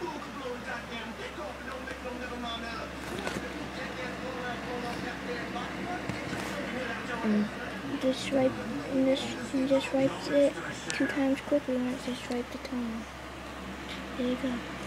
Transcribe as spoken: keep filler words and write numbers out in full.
And just swipe, and just, and just swipes it two times quickly, and it just swiped the tone. There you go.